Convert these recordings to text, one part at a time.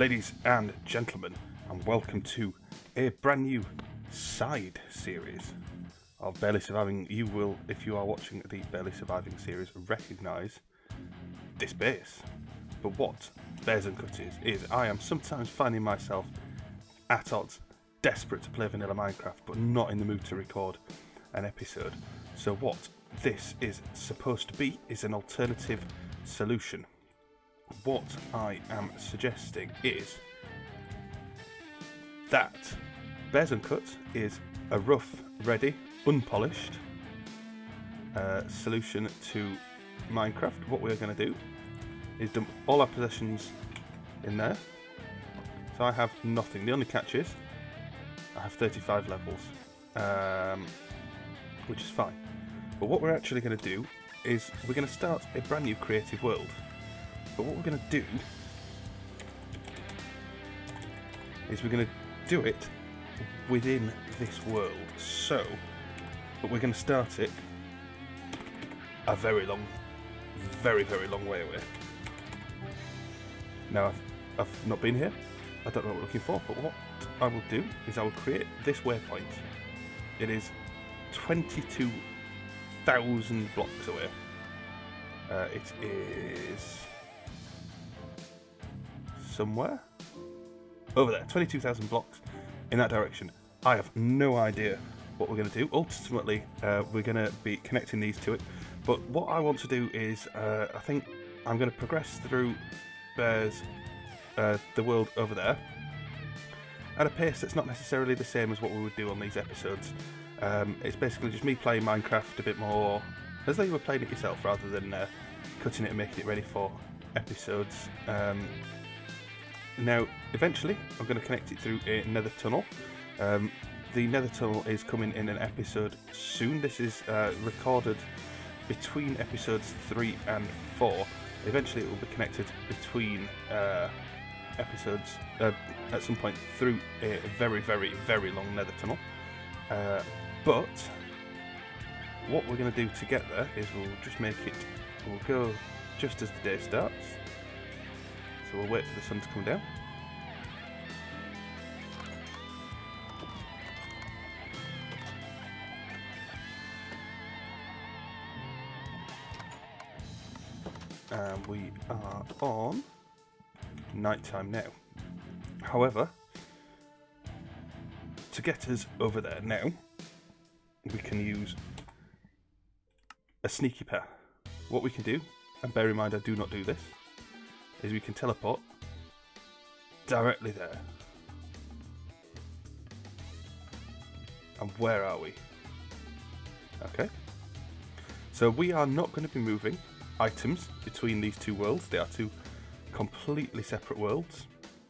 ladies and gentlemen, and welcome to a brand new side series of Barely Surviving. You will, if you are watching the Barely Surviving series, recognise this base. But what Bears Uncut is I am sometimes finding myself at odds, desperate to play vanilla Minecraft, but not in the mood to record an episode. So what this is supposed to be is an alternative solution. What I am suggesting is that Bears Uncut is a rough, ready, unpolished solution to Minecraft. What we're going to do is dump all our possessions in there. So I have nothing. The only catch is I have 35 levels, which is fine. But what we're actually going to do is we're going to start a brand new creative world. But what we're going to do is we're going to do it within this world. So, but we're going to start it a very long, very long way away. Now, I've not been here. I don't know what we're looking for, but what I will do is I will create this waypoint. It is 22,000 blocks away. It is somewhere over there, 22,000 blocks in that direction. I have no idea what we're going to do. Ultimately, we're going to be connecting these to it. But what I want to do is, I think I'm going to progress through Bears, the world over there, at a pace that's not necessarily the same as what we would do on these episodes. It's basically just me playing Minecraft a bit more as though you were playing it yourself, rather than cutting it and making it ready for episodes. Now, eventually, I'm going to connect it through a nether tunnel. The nether tunnel is coming in an episode soon. This is recorded between episodes 3 and 4. Eventually, it will be connected between episodes at some point through a very long nether tunnel. But what we're going to do to get there is we'll just make it, we'll go just as the day starts. So we'll wait for the sun to come down. And we are on nighttime now. However, to get us over there now, we can use a sneaky path. What we can do, and bear in mind I do not do this, is we can teleport directly there. And where are we? Okay. So we are not going to be moving items between these two worlds. They are two completely separate worlds.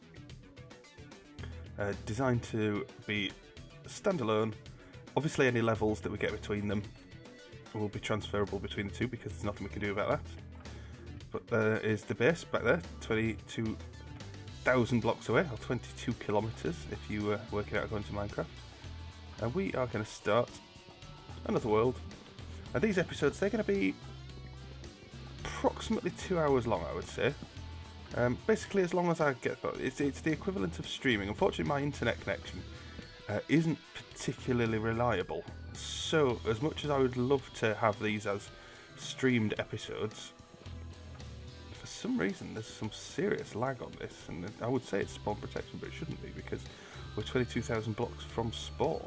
Designed to be standalone. Obviously any levels that we get between them will be transferable between the two, because there's nothing we can do about that. But there is the base back there, 22,000 blocks away, or 22 kilometers if you work it out according to Minecraft. And we are going to start another world. And these episodes, they're going to be approximately 2 hours long, I would say. Basically, as long as I get, it's the equivalent of streaming. Unfortunately, my internet connection isn't particularly reliable. So, as much as I would love to have these as streamed episodes, for some reason there's some serious lag on this, and I would say it's spawn protection, but it shouldn't be, because we're 22,000 blocks from spawn.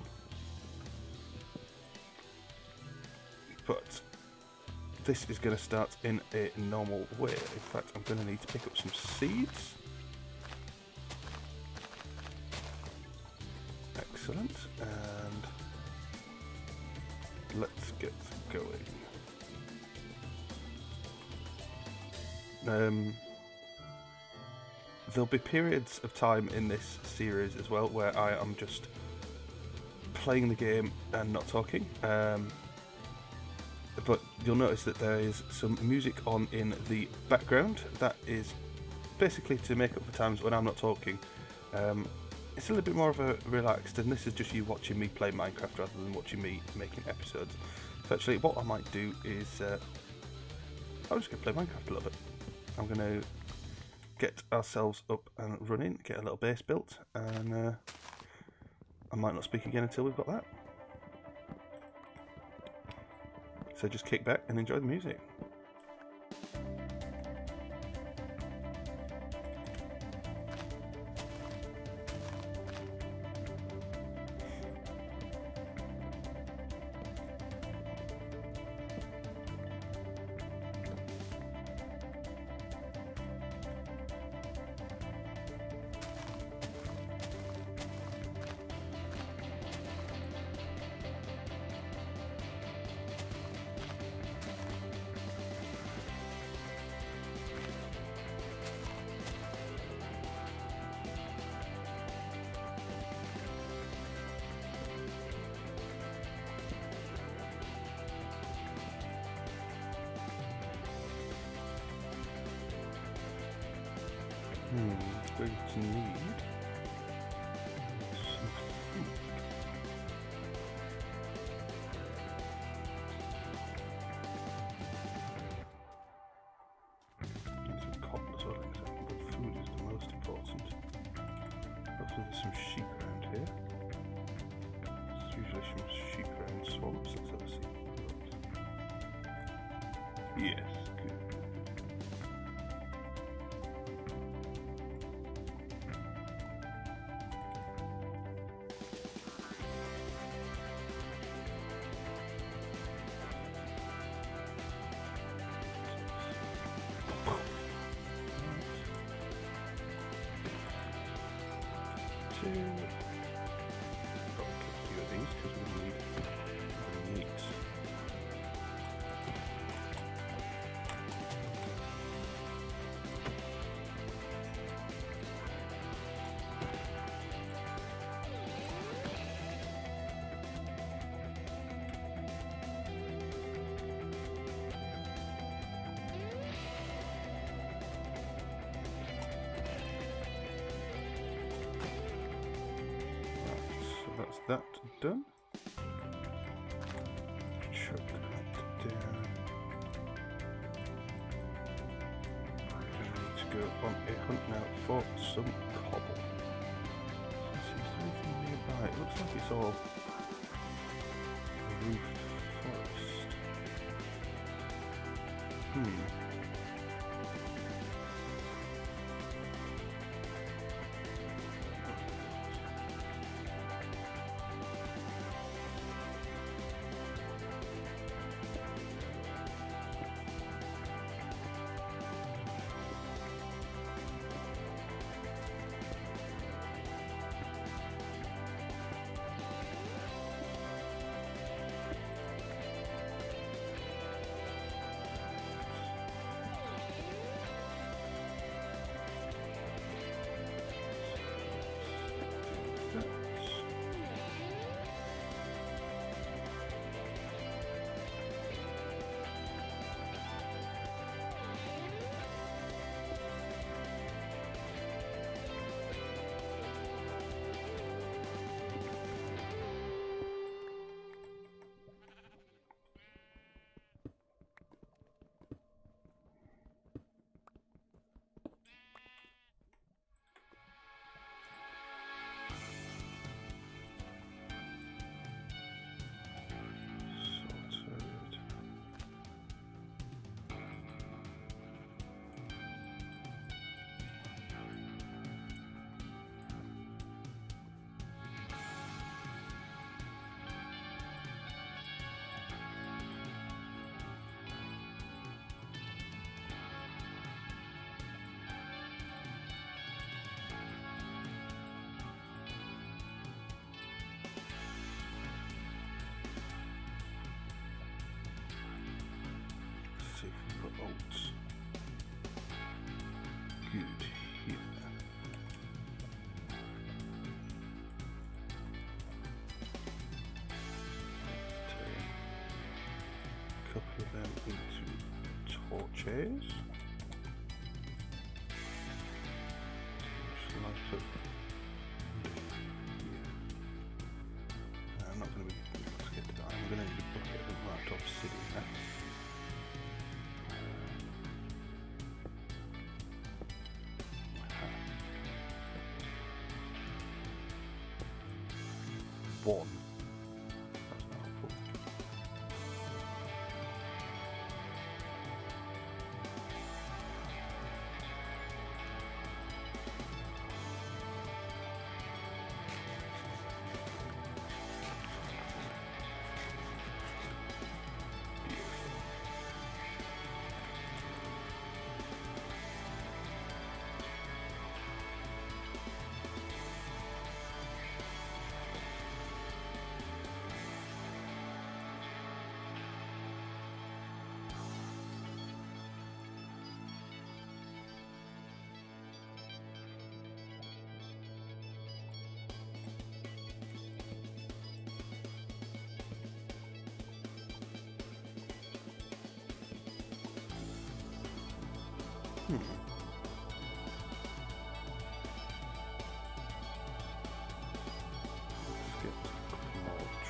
But this is going to start in a normal way. In fact, I'm going to need to pick up some seeds. Excellent. And let's get going. There'll be periods of time in this series as well where I am just playing the game and not talking. But you'll notice that there is some music on in the background. That is basically to make up for times when I'm not talking. It's a little bit more of a relaxed, and this is just you watching me play Minecraft rather than watching me making episodes. So actually what I might do is I'm just going to play Minecraft a little bit. I'm going to get ourselves up and running, get a little base built, and I might not speak again until we've got that. So just kick back and enjoy the music. Going to need some food. Need some cotton as well, but food is the most important. Hopefully there's some sheep around here. There's usually some sheep around swamps. Let's have a see. Yes, good. Got a few of these because we need meat. That's that done. Chuck that down. I need to go on a hunt now for some cobble. Is there anything nearby? It looks like it's all roofed forest. See if we've got oats. Good here. Let's take a couple of them into torches. Just light up. I'm not going to be able to get to that. I'm going to need a bucket of marked obsidian now. one. That's not helpful. Let's get a couple more trees.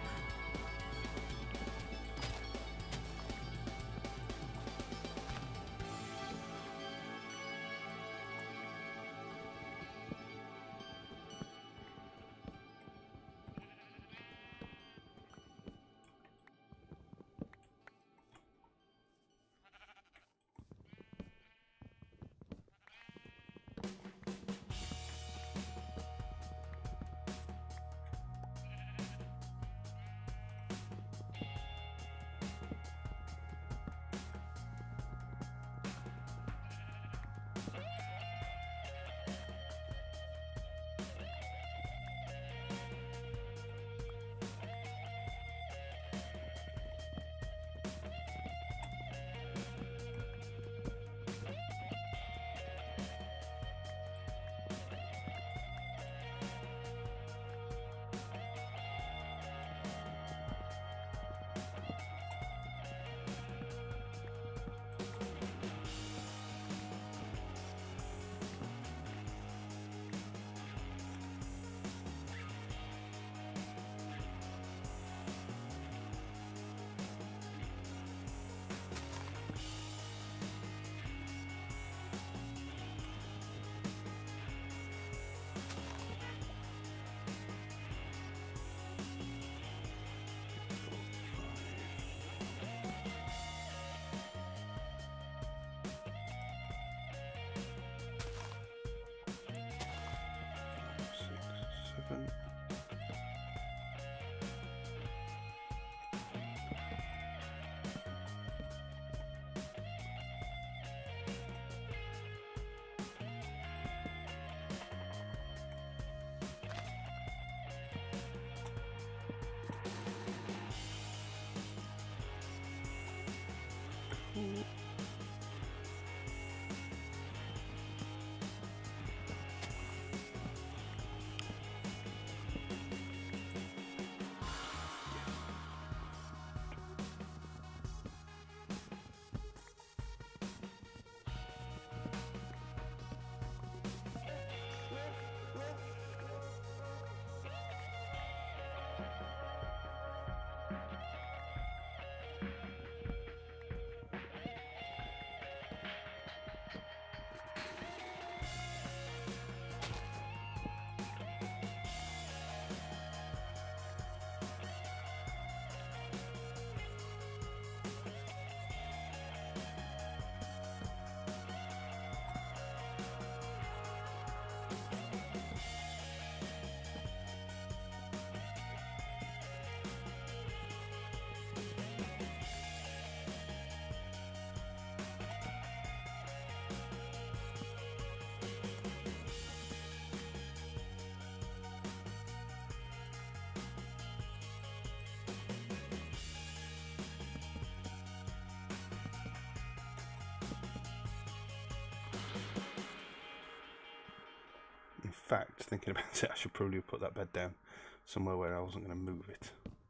In fact, thinking about it, I should probably put that bed down somewhere where I wasn't going to move it.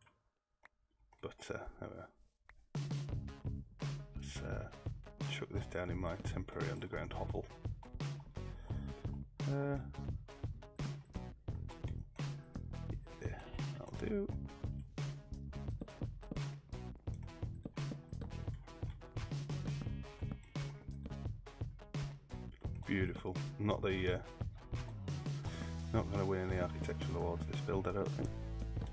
But there we are. Let's chuck this down in my temporary underground hovel. Yeah, that'll do. Beautiful. Not going to win any architectural awards this build, I don't think.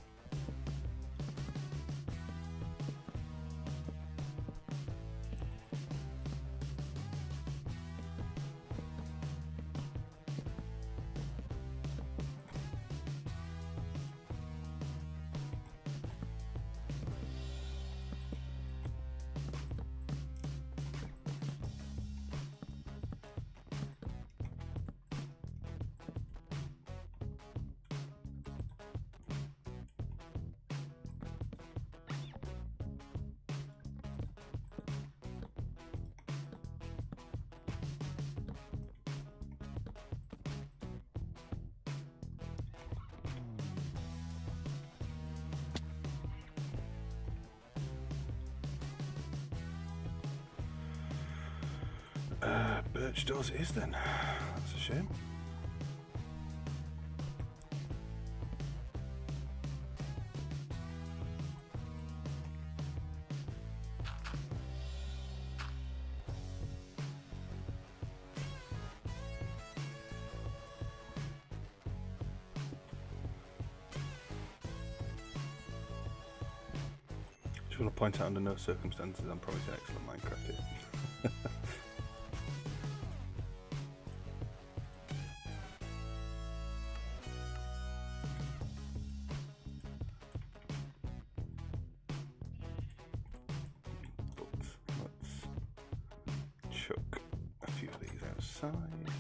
birch doors it is then. That's a shame. Just want to point out under no circumstances I'm promising excellent Minecraft here. Let's chuck a few of these outside.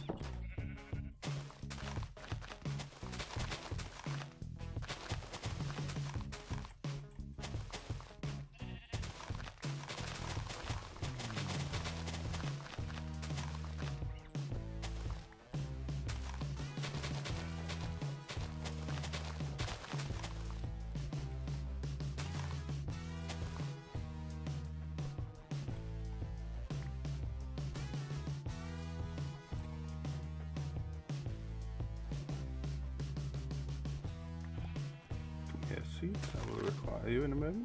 Seeds, I will require you in a moment.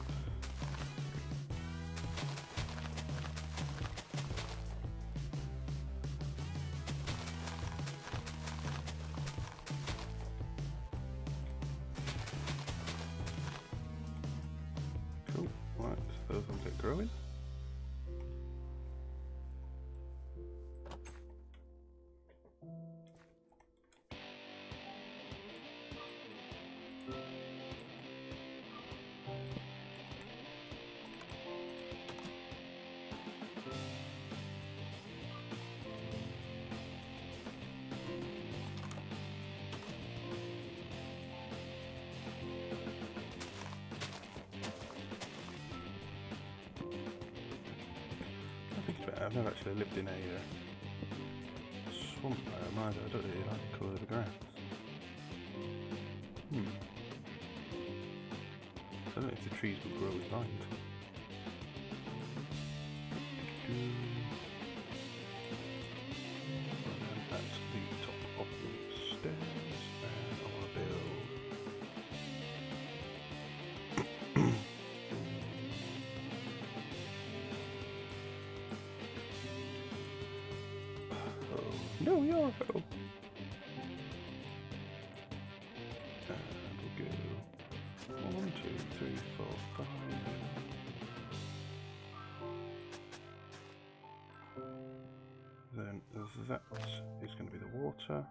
Cool, right, those ones get growing. I've never actually lived in a swamp biome either. I don't really like the colour of the grass. I don't know if the trees will grow with vines. That's the top of the stairs, and I want to build. No, you're a foe. And we'll go 1, 2, 3, 4, 5. Then that is going to be the water.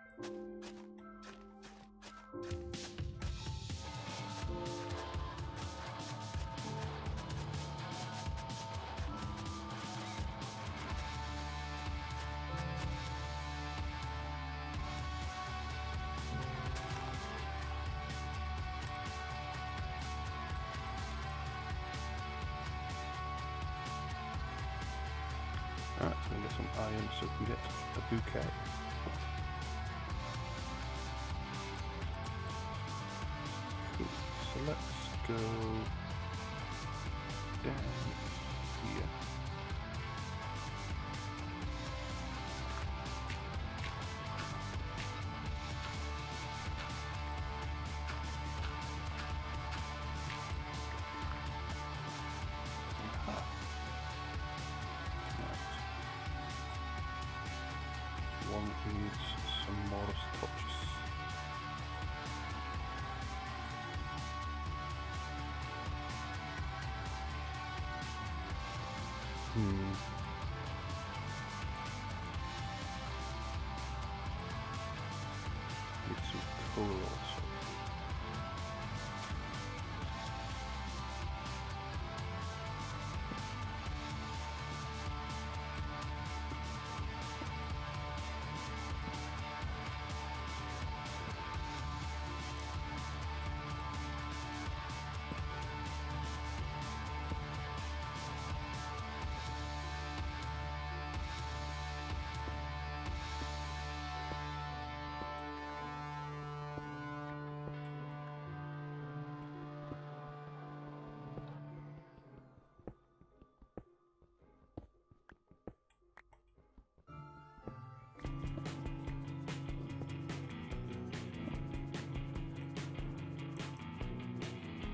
Alright, so we get some iron so we can get a bouquet. Cool. So let's go down here. One needs some more touches. Need some colour also.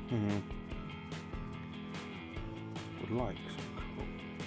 Would like some coal.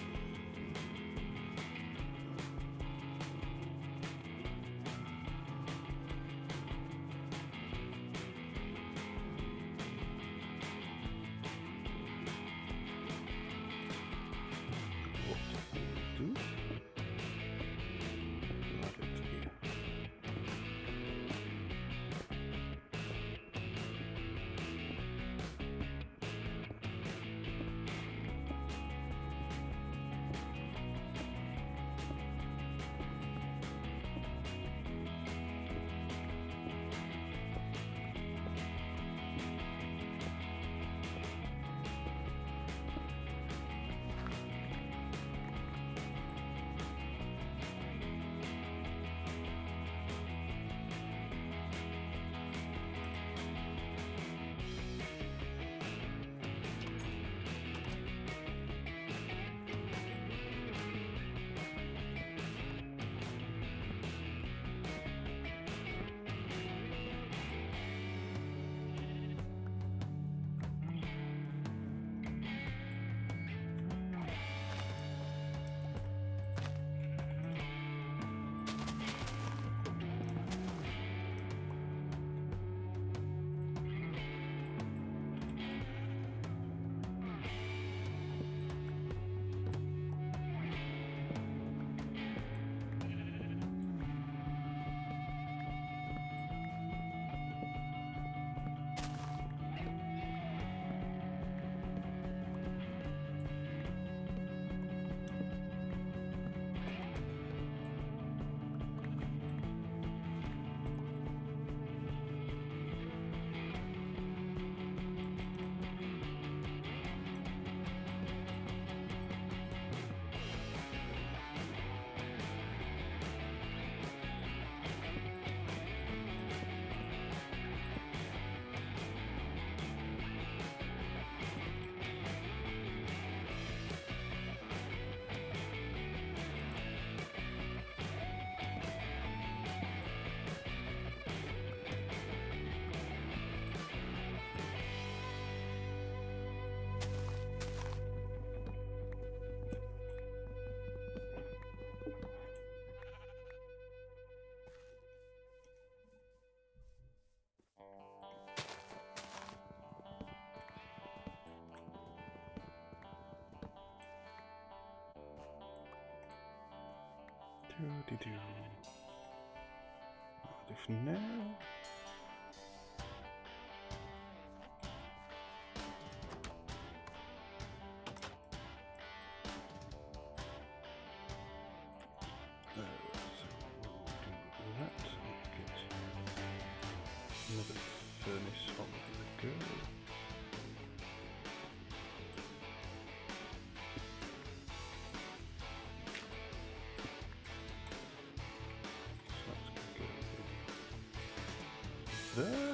If now. So we'll do that. Let's get another furnace on the go. There.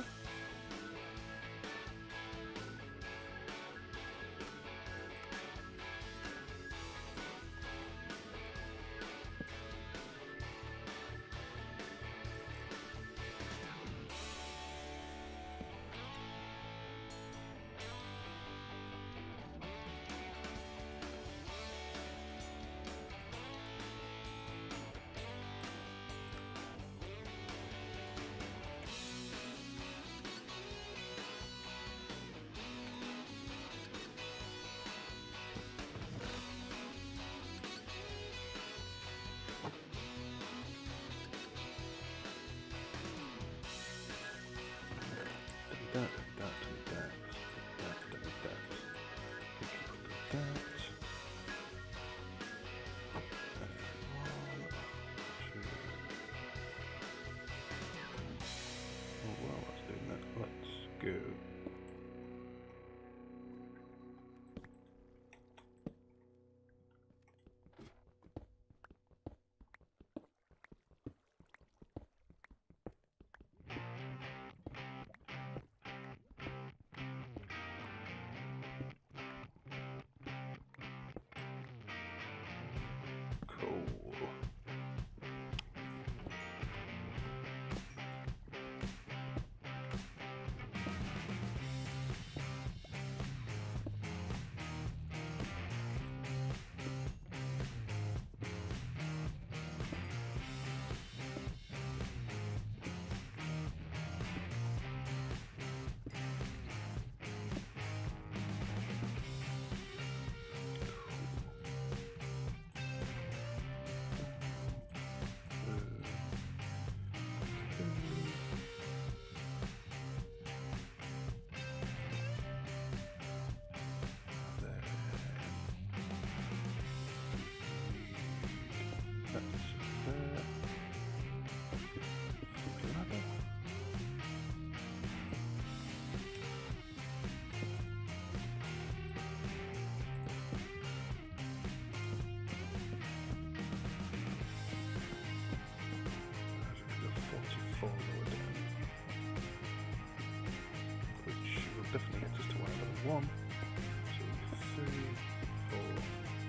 1, 2, 3, 4.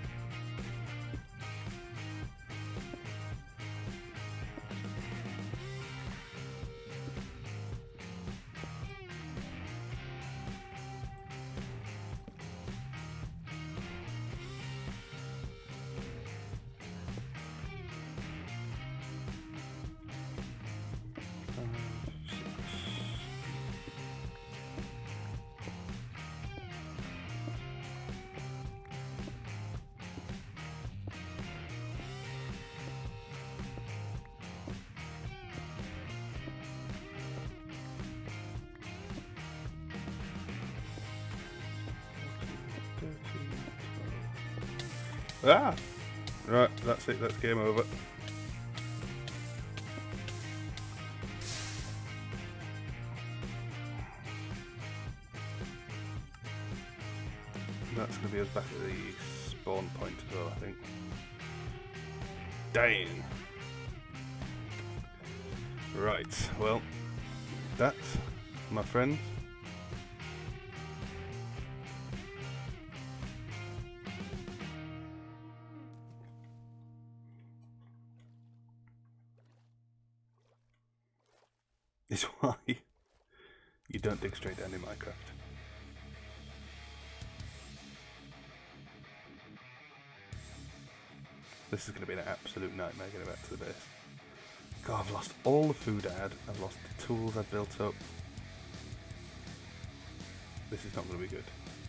Ah! Right, that's it, that's game over. That's going to be us back at the spawn point as well, I think. Dang! Right, well, that, my friends, is why you don't dig straight down in Minecraft. This is going to be an absolute nightmare getting back to the base. God, I've lost all the food I had, I've lost the tools I built up. This is not going to be good.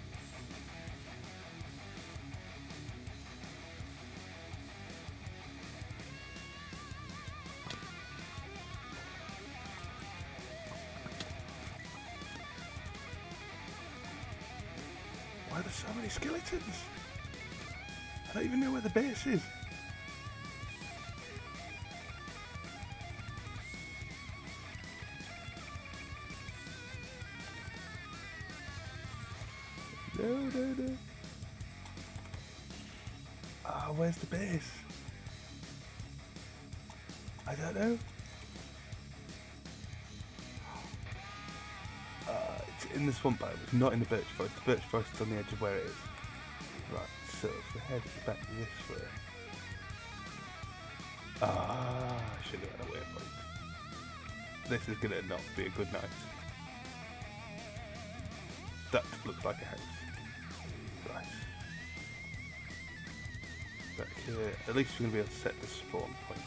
Why are there so many skeletons? I don't even know where the base is. No. Ah, where's the base? I don't know. It's in the swamp biome, it's not in the birch forest. The birch forest is on the edge of where it is. Right, so if we head back this way. Ah, I should have had a waypoint. This is gonna not be a good night. That looks like a house. Right. Back here, at least we're gonna be able to set the spawn point.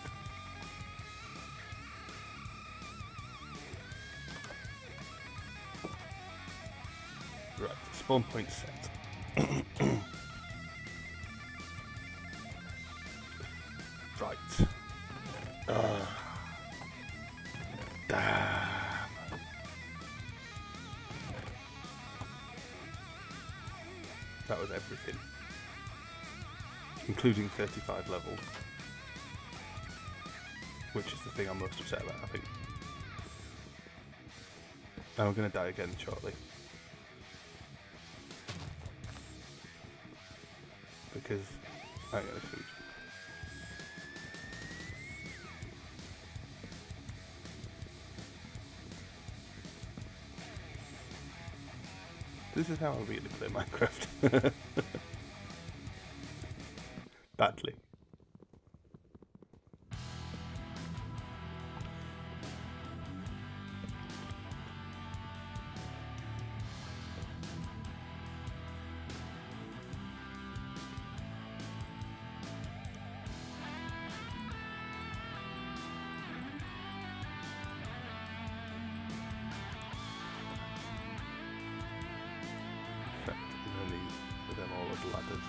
Right, spawn point set. Right. Damn. That was everything. Including 35 level. Which is the thing I'm most upset about, I think. And I'm going to die again shortly. Because I ain't got any food. This is how I really play Minecraft. Badly. For them all as ladders.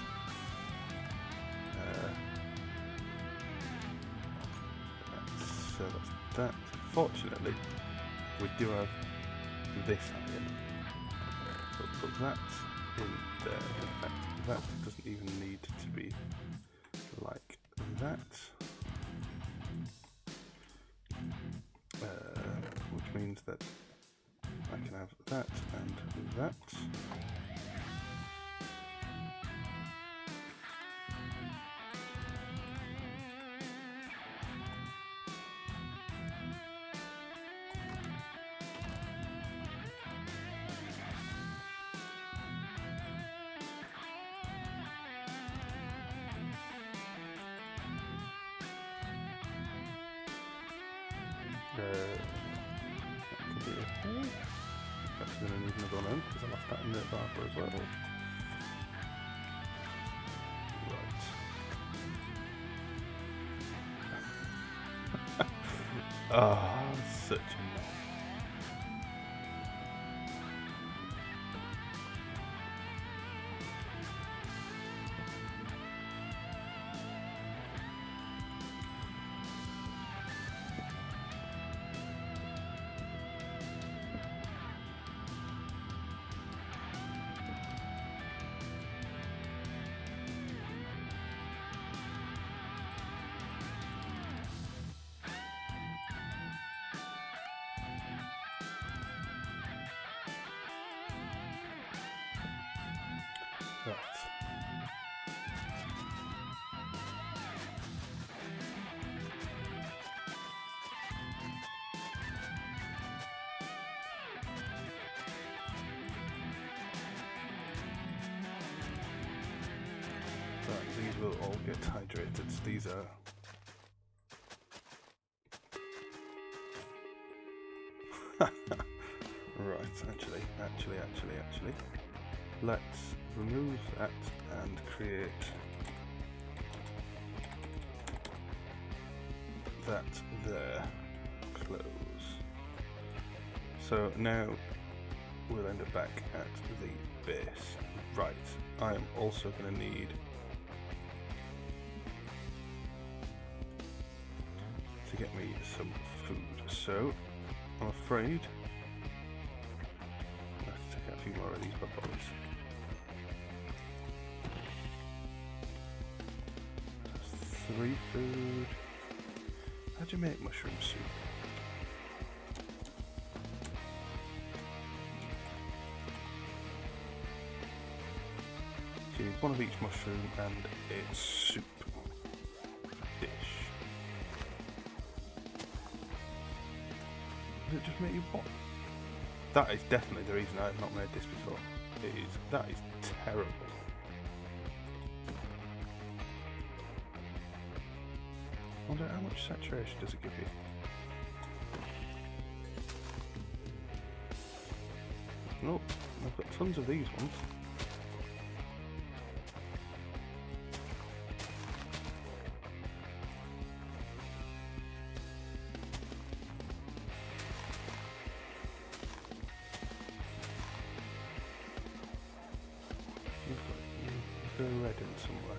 So that's that. Fortunately, we do have this iron. So we'll put that in there. In fact, that doesn't even need to be like that. Which means that I can have that and that. That could be okay. That's going to need another one in because I lost that in the barber as well. Right. Ah, such a mess. Right. Right, these will all get hydrated. These are right, actually. Let's remove that and create that there. Close. So now we'll end up back at the base. Right, I am also going to need to get me some food. So I'm afraid I'll have to take out a few more of these bad boys. That's 3 food. How do you make mushroom soup? So you need one of each mushroom and a soup dish. Does it just make you what? That is definitely the reason I have not made this before. That is terrible. I wonder how much saturation does it give you? Nope, I've got tons of these ones. Go red in somewhere.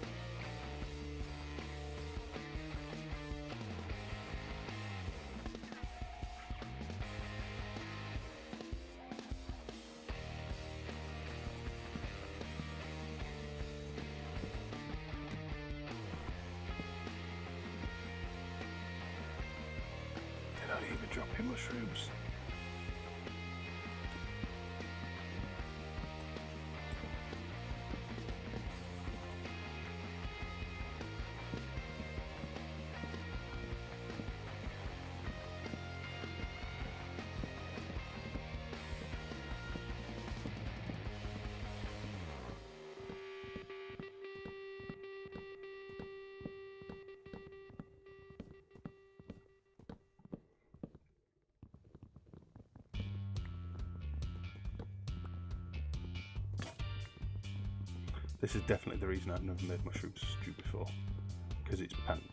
Did I even drop in mushrooms? This is definitely the reason I've never made mushroom stew before, because it's pants.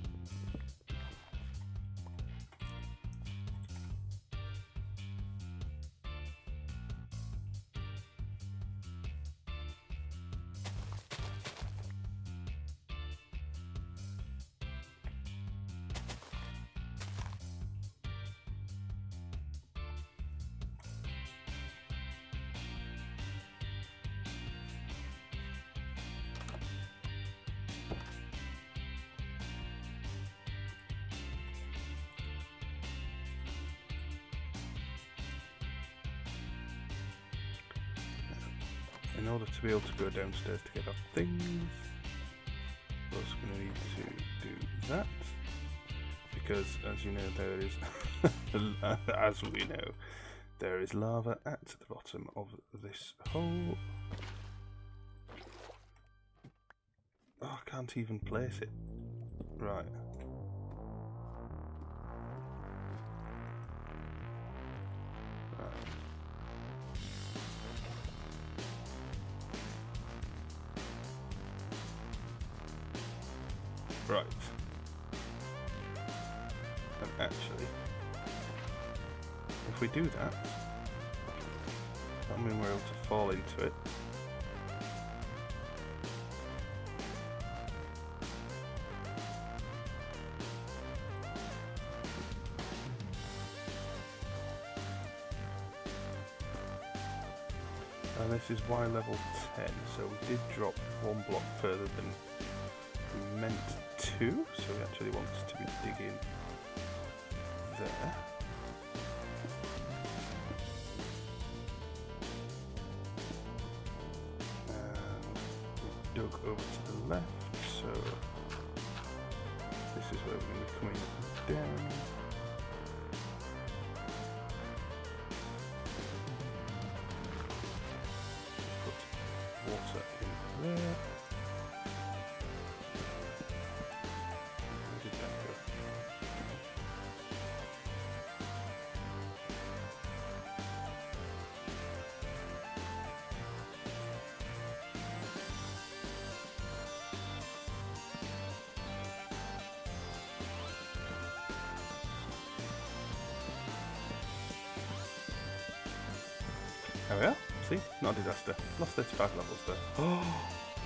In order to be able to go downstairs to get our things, we're also going to need to do that, because as you know there is, as we know, there is lava at the bottom of this hole. Oh, I can't even place it. Right. Right. And actually, if we do that, that'll mean we're able to fall into it. And this is Y level 10, so we did drop one block further than we meant to, so we actually want to be digging there. And we dug over to the left, so this is where we're going to be coming down. Water in there. Where did that go? There we are. See? Not a disaster. Lost 35 levels there. Oh!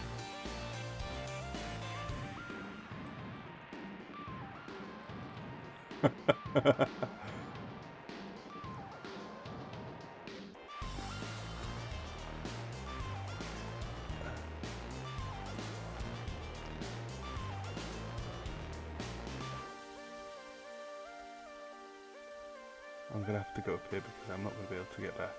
I'm going to have to go up here because I'm not going to be able to get back.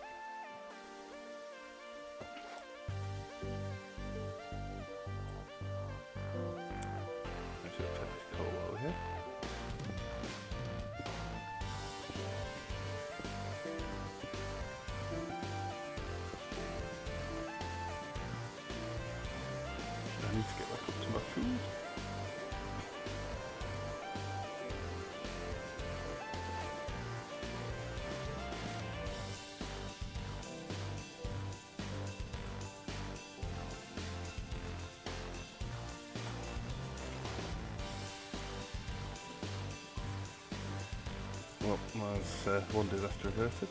I need to get back up to my food. Well, there's one disaster averted.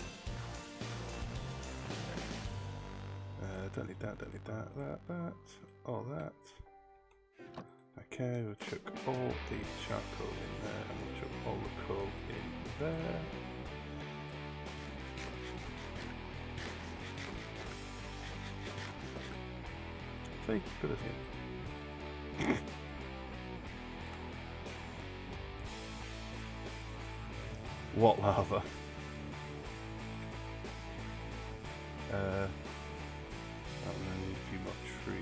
Don't need that, that, all that. Okay, we'll chuck all the charcoal in there and we'll chuck all the coal in there. See, good as it. What lava? I'm gonna need a few more trees.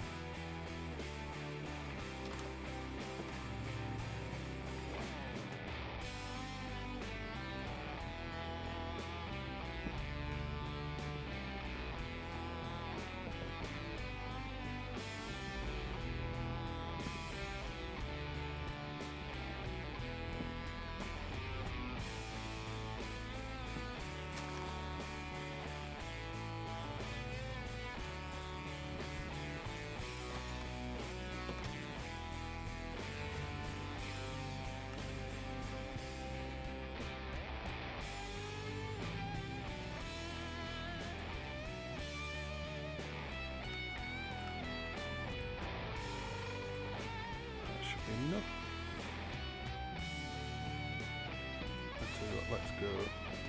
Enough. I'll tell you what, let's go.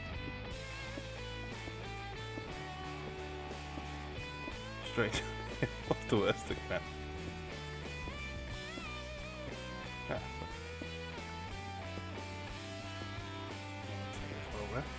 Straight. What's the worst that can happen? Ah. Well, left.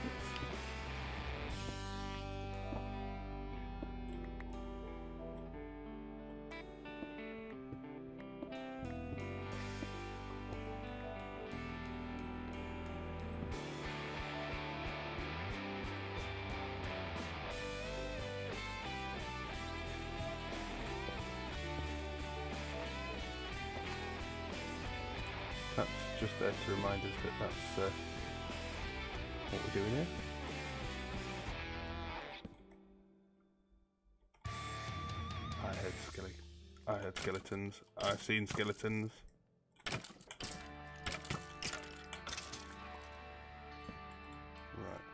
That's just there to remind us that that's what we're doing here. I heard skeletons. I've seen skeletons. Right.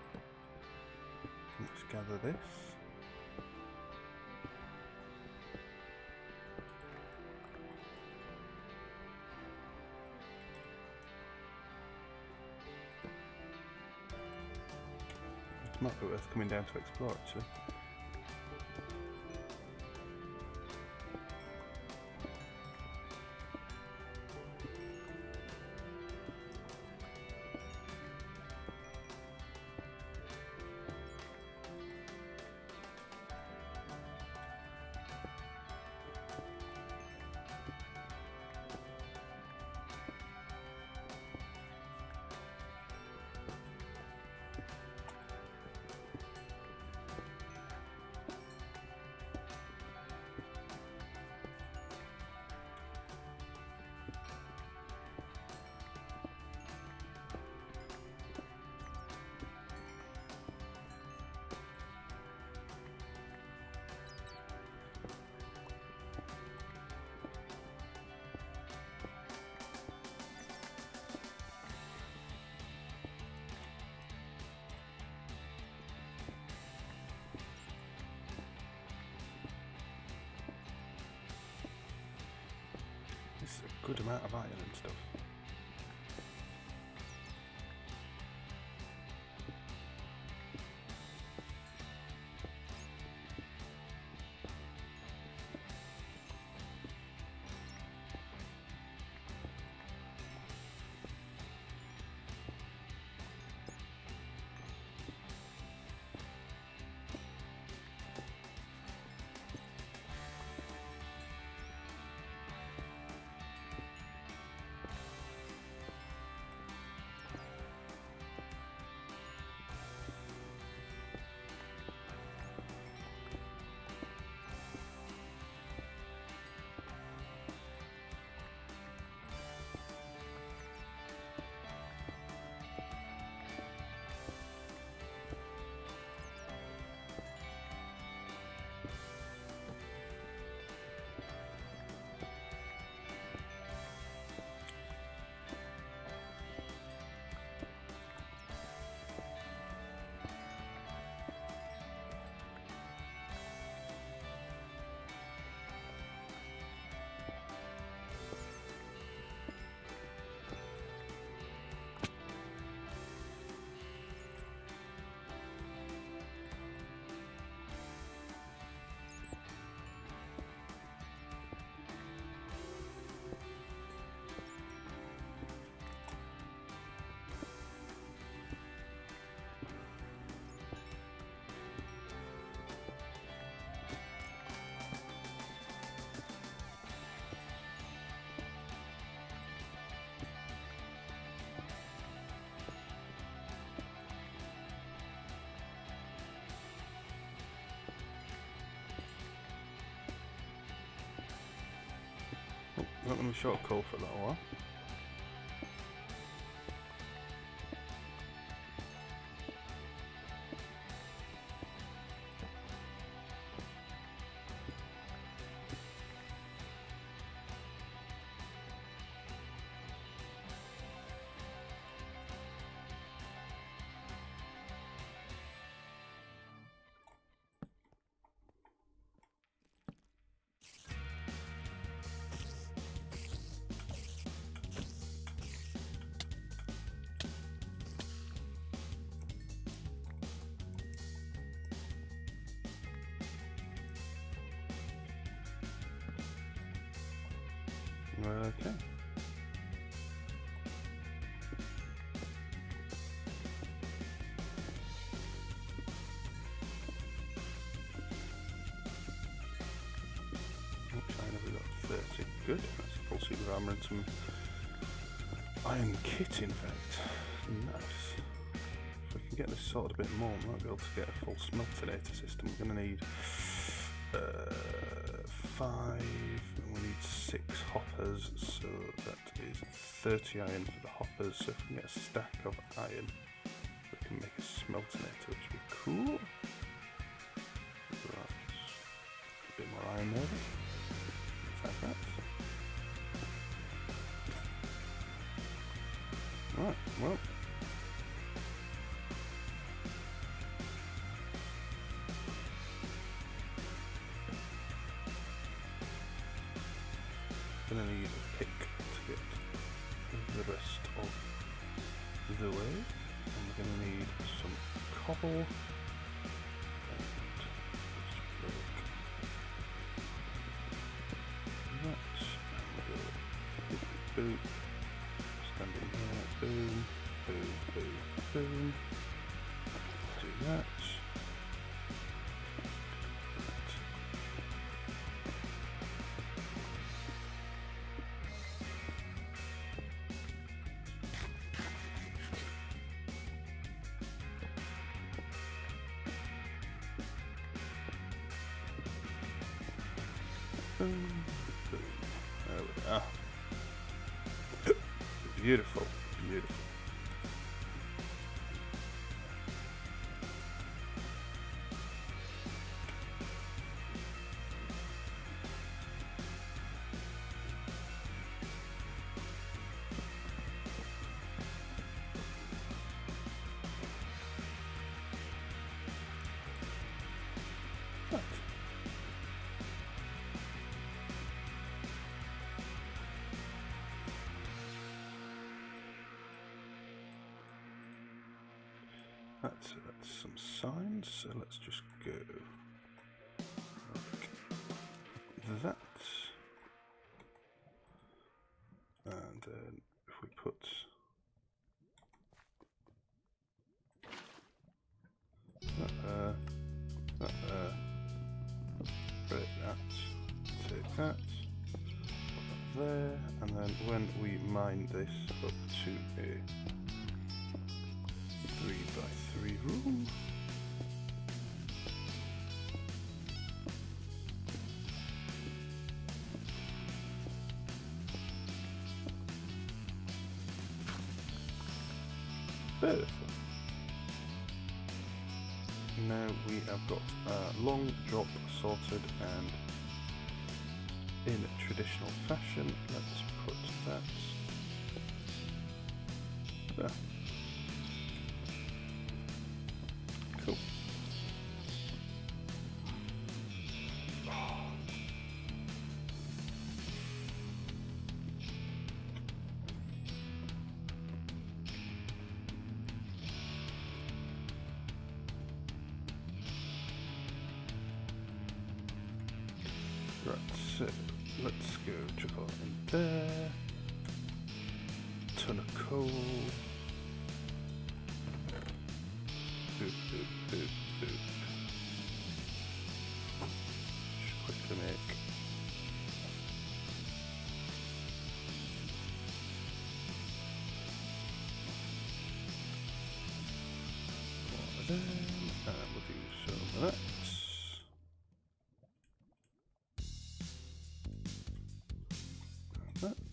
Let's gather this. It might be worth coming down to explore actually. It's a good amount of iron and stuff. Not going to short call for a little while. Okay. China, we got 30. Good. That's a full suit of armour and some iron kit, in fact. Nice. If we can get this sorted a bit more, we might be able to get a full smeltinator system. We're going to need 5, and we need 6 hoppers, so that is 30 iron for the hoppers. So if we can get a stack of iron, we can make a smeltinator, which would be cool. Right, a bit more iron there. Like that. Right, well. Gonna need a pick to get the rest of the way. And we're gonna need some cobble. And let's that. And we'll go boop, standing here, boom, boom, boom, boom. Do that. Boom, boom. There we are. Beautiful, beautiful. Right. That's some signs, so let's just go like that. And then if we put break that, take that, put that there, and then when we mine this up to a 3x3 room, beautiful. Now we have got a long drop sorted and in traditional fashion. Let's put that there. Cool. Right, so let's go chuck all in there. Ton of coal. Boop, boop, boop, boop. Just quickly make one of them, and we'll do some of that. That.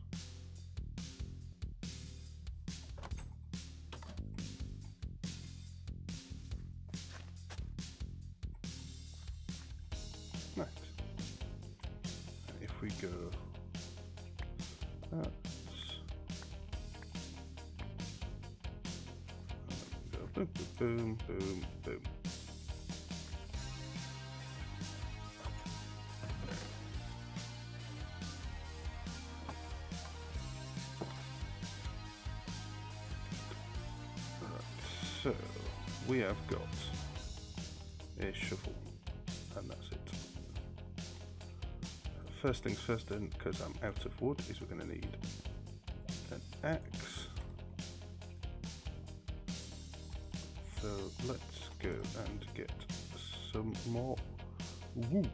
Nice. And if we go that, go boom, boom, boom, boom, boom. So we have got a shovel, and that's it. First things first, then, because I'm out of wood, is we're going to need an axe. So let's go and get some more wood.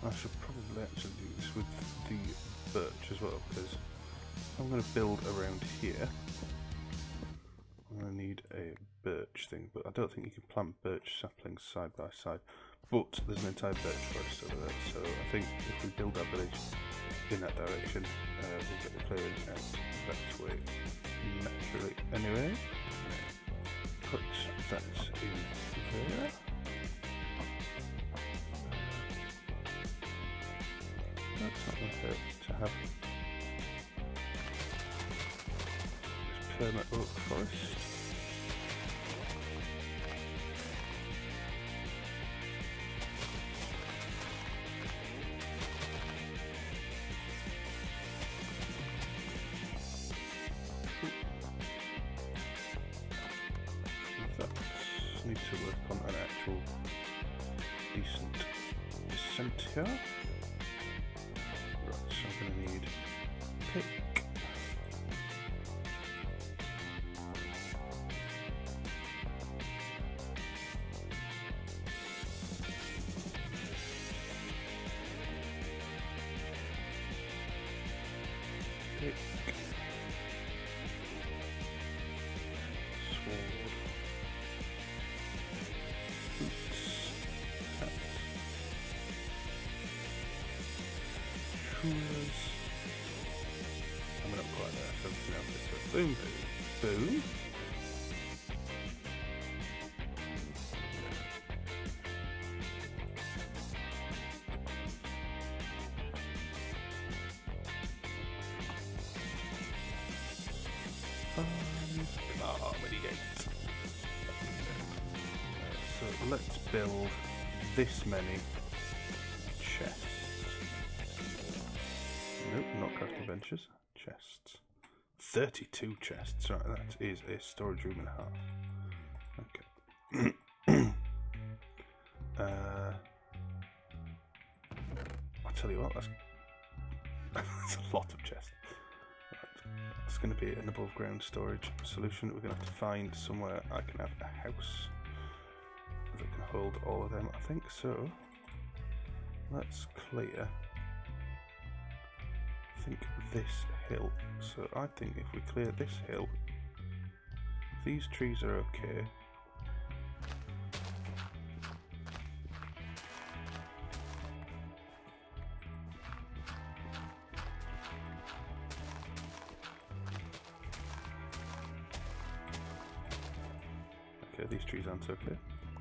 I should probably actually do this with the birch as well, because I'm going to build around here. I'm going to need a birch thing, but I don't think you can plant birch saplings side by side. But there's an entire birch forest over there, so I think if we build our village in that direction, we'll get the clearing out that way naturally. Anyway, put that in there. That's not going to hurt to have this perma oak forest. Need to work on an actual decent descent here. Right, so I'm going to need pick. Pick. Sword. I'm not quite there, so everything else is boom, boom, boom. So let's build this many chests. Nope, not crafting benches. Chests. 32 chests. Right, that is a storage room and a half. Okay. I'll tell you what, that's a lot of chests. Right. It's going to be an above ground storage solution. We're going to have to find somewhere I can have a house that can hold all of them, I think. So let's clear, I think, this hill. So I think if we clear this hill, these trees are okay. Okay, these trees aren't okay.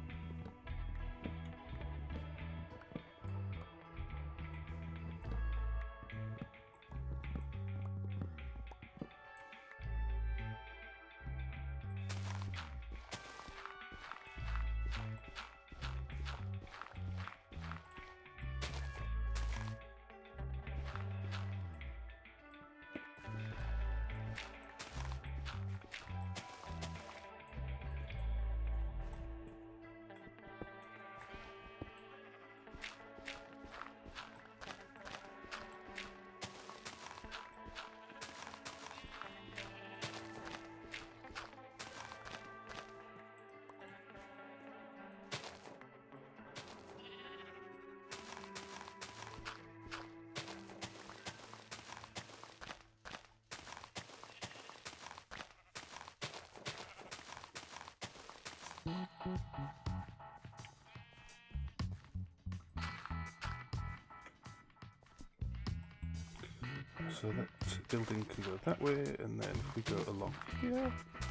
So that building can go that way, and then if we go along here,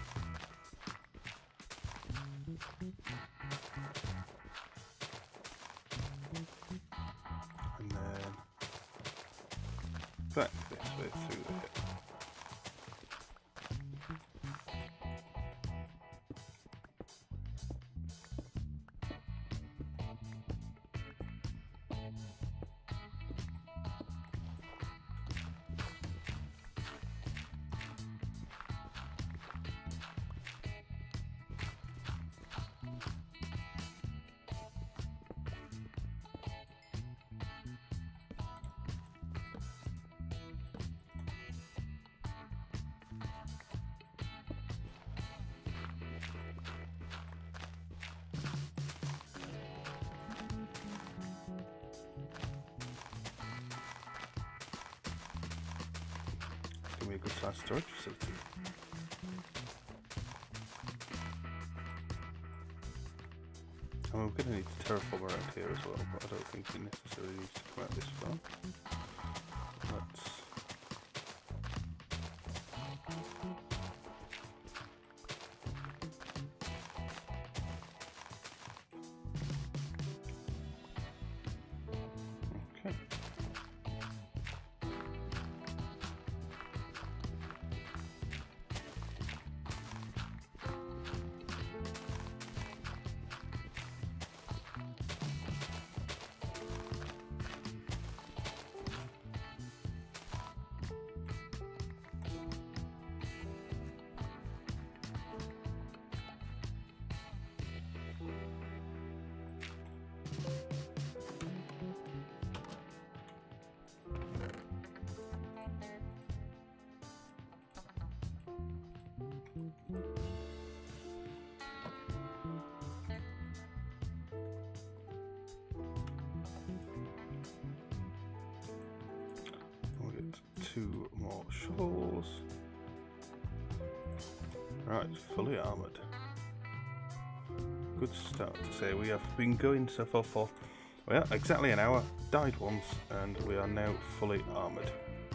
and then back this way through there. a good sized storage facility. I mean, we're going to need to terraform around here as well, but I don't think it necessarily needs to come out this far. Let's... Okay. We'll get 2 more shovels. Right, fully armoured. Good start to say. We have been going so far for, well, exactly an hour, died once, and we are now fully armoured.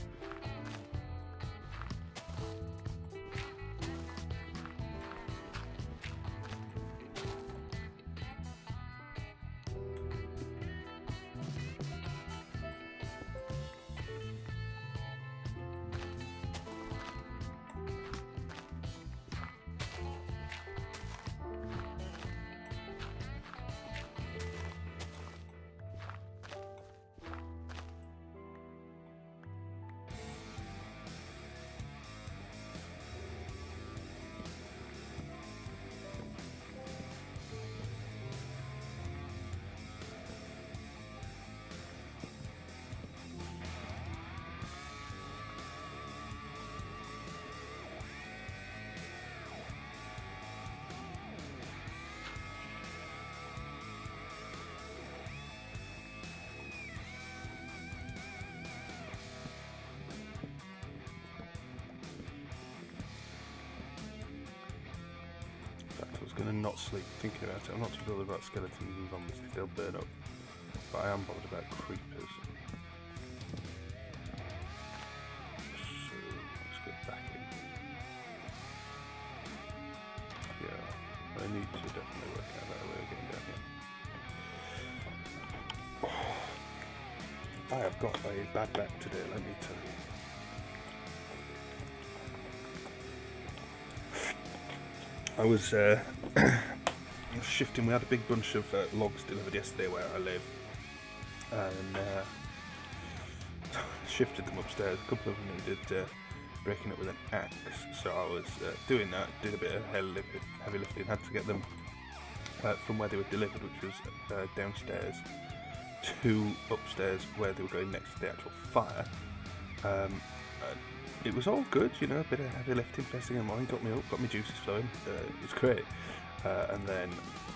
Going to not sleep thinking about it. I'm not too bothered about skeletons and zombies because they'll burn up, but I am bothered about creepers. So let's get back in. Yeah, I need to definitely work out that way of getting down here. I have got a bad back today, let me tell you. I was shifting. We had a big bunch of logs delivered yesterday where I live, and shifted them upstairs. A couple of them needed breaking up with an axe, so I was doing that. Did a bit of heavy lifting. Had to get them from where they were delivered, which was downstairs, to upstairs where they were going next to the actual fire. It was all good, you know, a bit of heavy lifting first thing in the morning, got me up, got my juices flowing, it was great. And then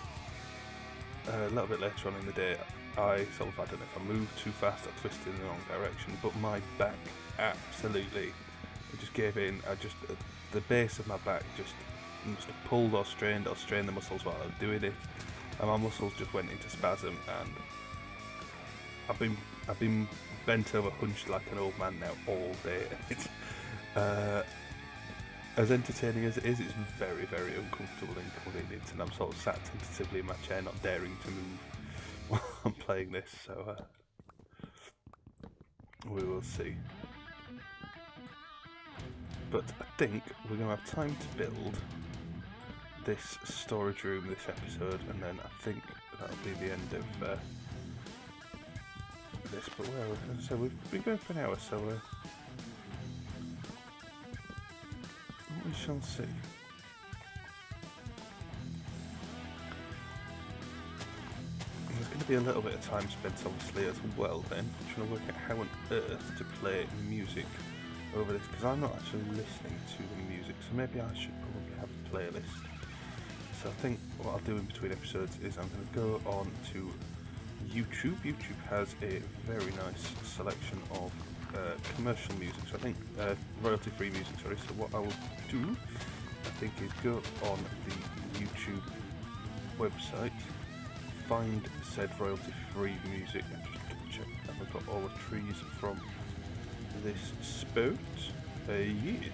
a little bit later on in the day, I don't know if I moved too fast, I twisted in the wrong direction, but my back absolutely, it just gave in. The base of my back just must have pulled or strained the muscles while I was doing it, and my muscles just went into spasm, and I've been bent over, hunched like an old man now all day. It's as entertaining as it is, it's very, very uncomfortable and inconvenient, and I'm sort of sat tentatively in my chair, not daring to move while I'm playing this, so we will see. But I think we're going to have time to build this storage room this episode, and then I think that'll be the end of this. But well, so we've been going for an hour, so we shall see. There's going to be a little bit of time spent obviously as well then, trying to work out how on earth to play music over this, because I'm not actually listening to the music, so maybe I should probably have a playlist. So I think what I'll do in between episodes is I'm going to go on to YouTube. YouTube has a very nice selection of commercial music, so I think royalty-free music, sorry. So what I will do, I think, is go on the YouTube website, find said royalty-free music, and just double check that I've got all the trees from this spot. Yes.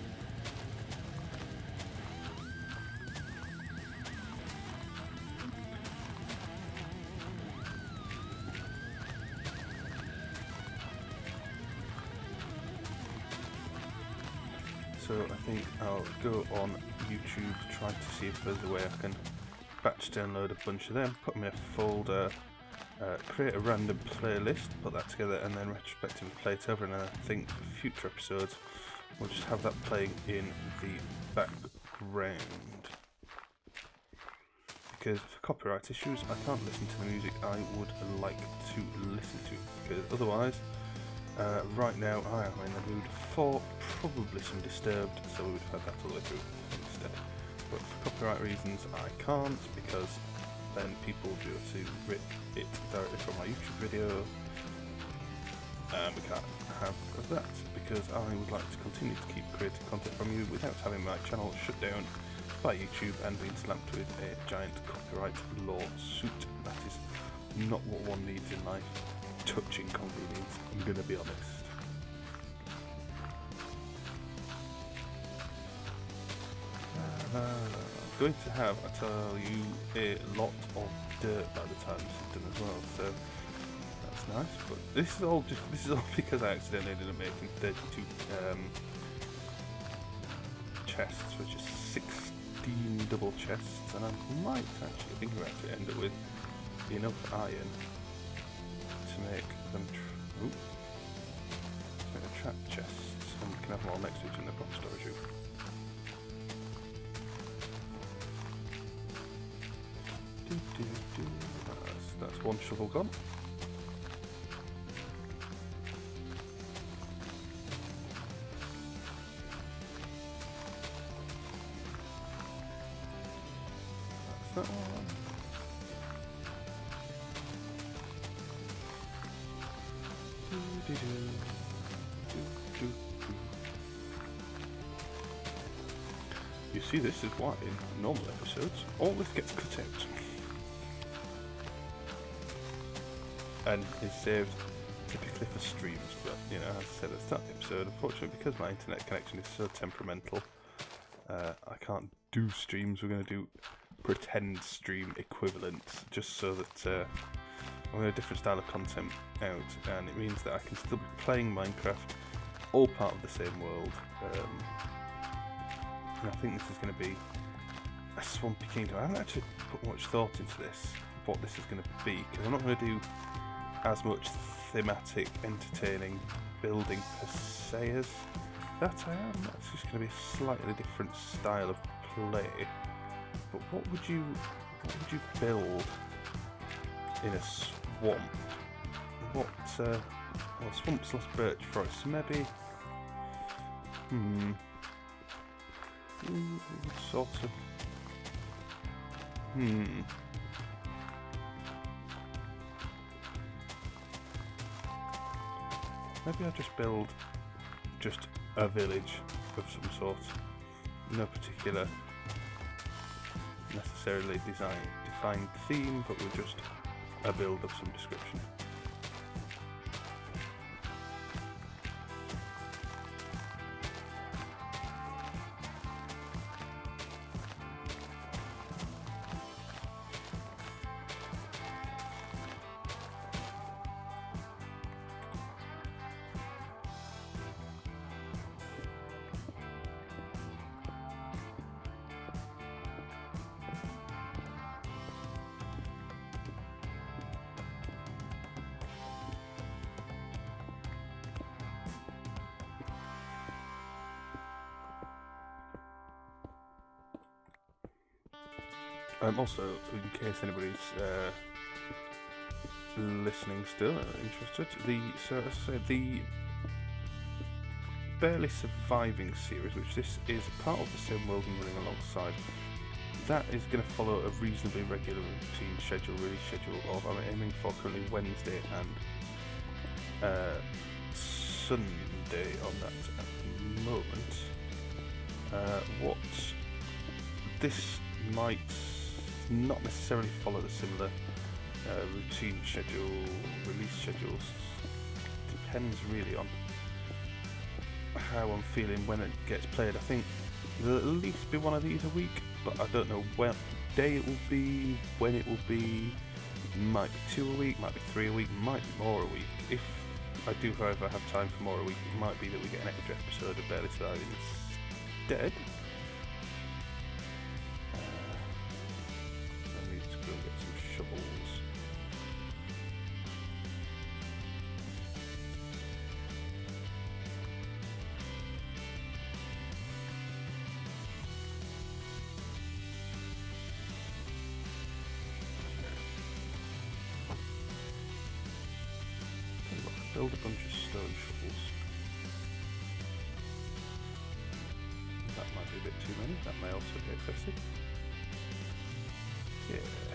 So I think I'll go on YouTube, try to see if there's a way I can batch download a bunch of them, put them in a folder, create a random playlist, put that together, and then retrospectively play it over. And then I think for future episodes we'll just have that playing in the background. Because for copyright issues I can't listen to the music I would like to listen to, because otherwise right now I am in the mood for probably some Disturbed, so we would have had that all the way through instead. But for copyright reasons I can't, because then people will be able to rip it directly from my YouTube video, and we can't have that, because I would like to continue to keep creating content from you without having my channel shut down by YouTube and being slapped with a giant copyright lawsuit. That is not what one needs in life. Touching convenience, I'm gonna be honest. I'm going to have, I tell you, a lot of dirt by the time this is done as well, so that's nice. But this is all because I accidentally ended up making 32 chests, which is 16 double chests, and I might actually think about to end up with enough iron to make them trap chests, and we can have them all next to each other in the proper storage room. That's one shovel gone. That's that one. You see, this is why in normal episodes all this gets cut out and is saved typically for streams. But you know, as I said at the start of the episode, unfortunately, because my internet connection is so temperamental, I can't do streams. We're going to do pretend stream equivalents, just so that I'm going to different style of content out, and it means that I can still be playing Minecraft, all part of the same world. And I think this is going to be a swampy kingdom. I haven't actually put much thought into this, what this is going to be, because I'm not going to do as much thematic, entertaining building per se as that I am. That's just going to be a slightly different style of play. But what would you build in a swamp? What well, swamps less birch forest, maybe. Sort of. Maybe I'll just build just a village of some sort. No particular necessarily defined theme, but with just a build of some description. Also, in case anybody's listening still, interested, so as I said, the Barely Surviving series, which this is part of the same world and running alongside, that is going to follow a reasonably regular routine release schedule of, I'm aiming for currently Wednesday and Sunday on that at the moment. What this might not necessarily follow the similar routine schedule, release schedules. Depends really on how I'm feeling when it gets played. I think there'll at least be one of these a week, but I don't know what day it will be, when it will be. Might be 2 a week, might be 3 a week, might be more a week. If I do, however, have time for more a week, it might be that we get an extra episode of Barely Surviving instead. I need to go and get some shovels. Build a bunch of stone shovels. That might be a bit too many. That may also be excessive. Yeah.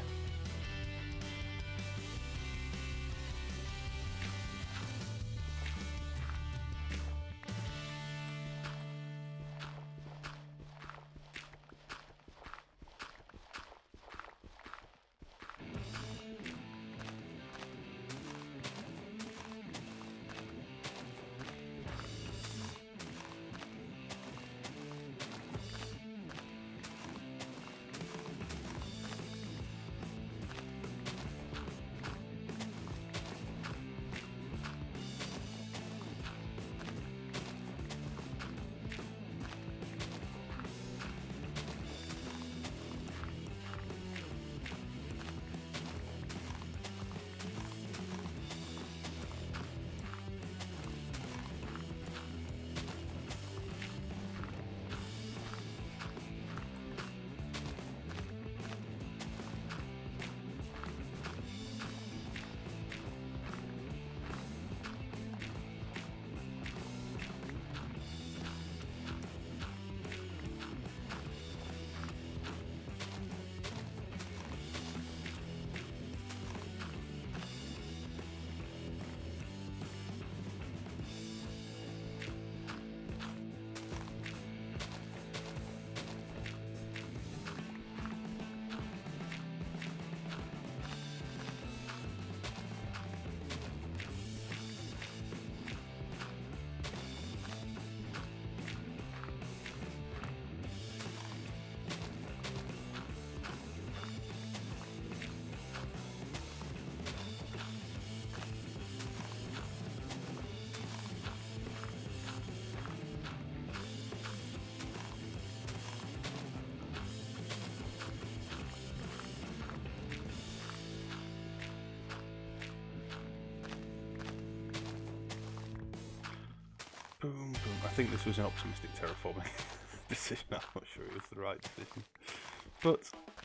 Boom, boom. I think this was an optimistic terraforming decision. I'm not sure it was the right decision. But,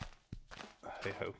hey ho.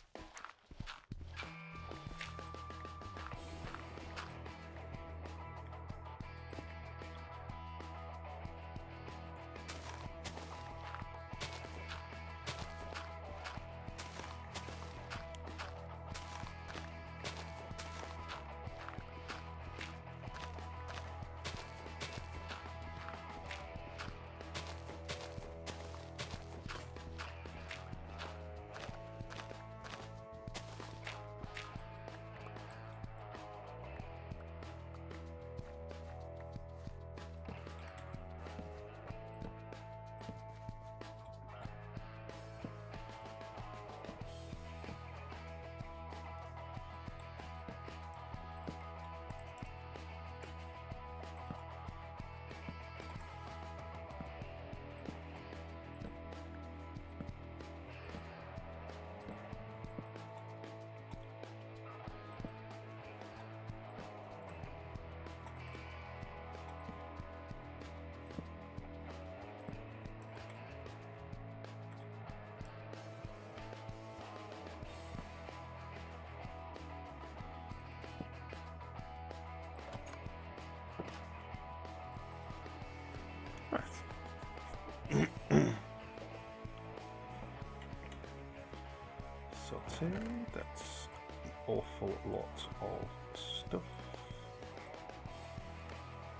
Saute, that's an awful lot of stuff.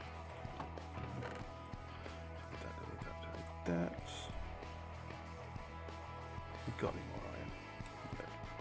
that. We got any more iron? No.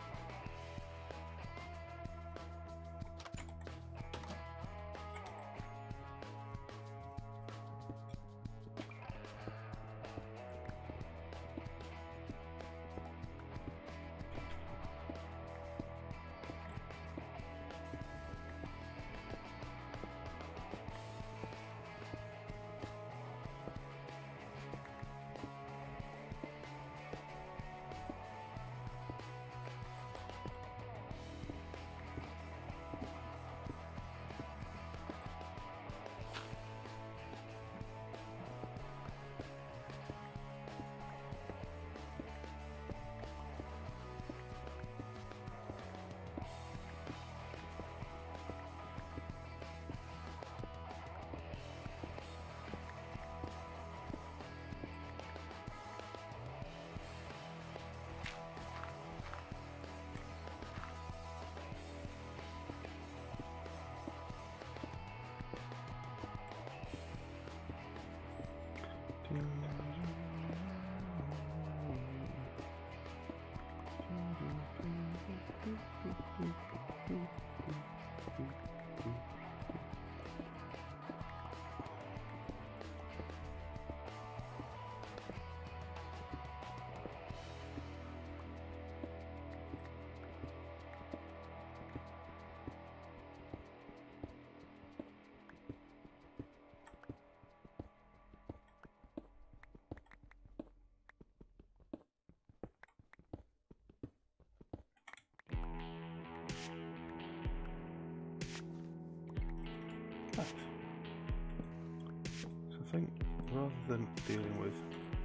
Right. So I think rather than dealing with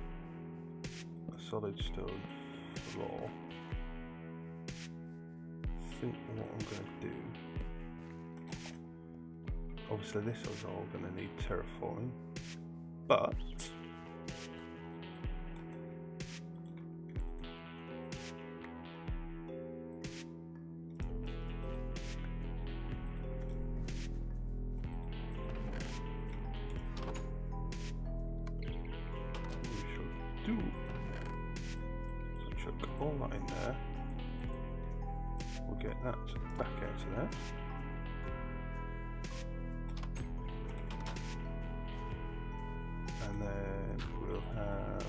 a solid stone floor, I think what I'm going to do, obviously this is all going to need terraforming, but chuck all that in there. We'll get that back out of there. And then we'll have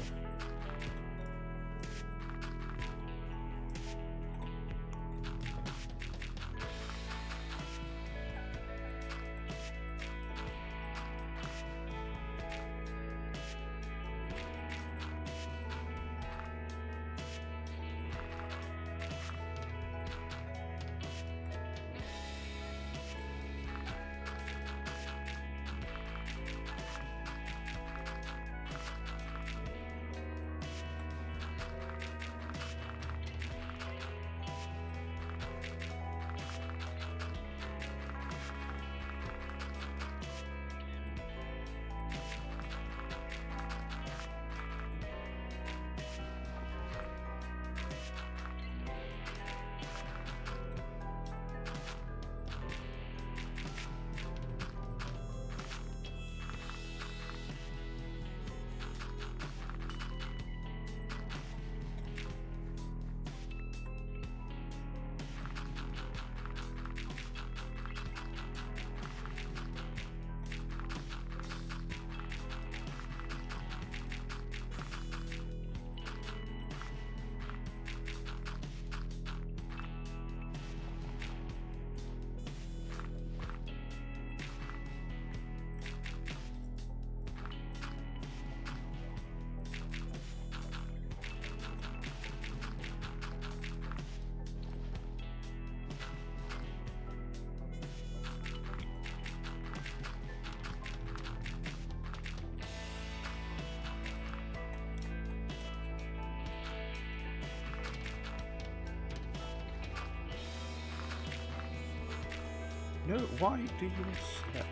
no, why do you select?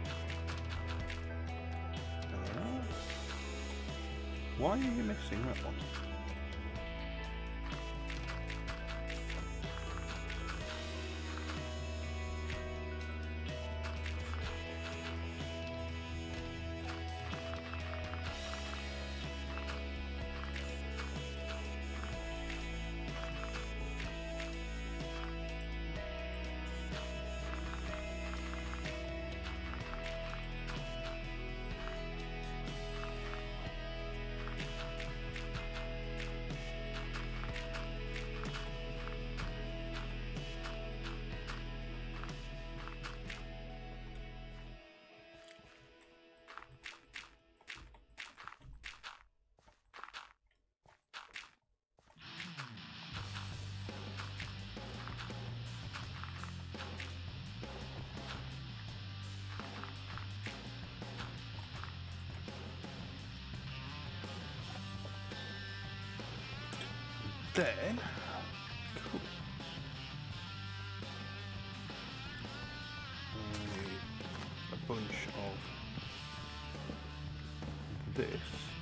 Why are you missing that one? then, cool. I need a bunch of this.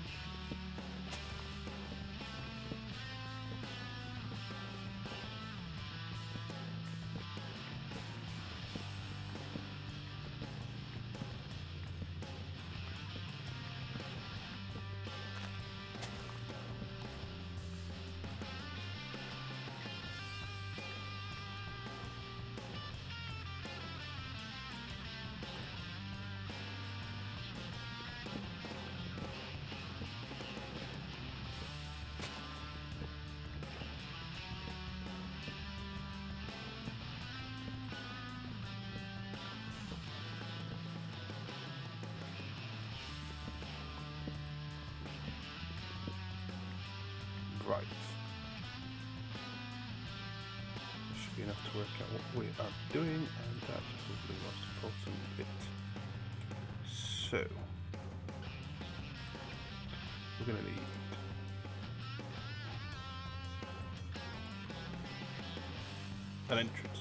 Right. Should be enough to work out what we are doing, and that's probably the most important bit. So, we're going to need an entrance.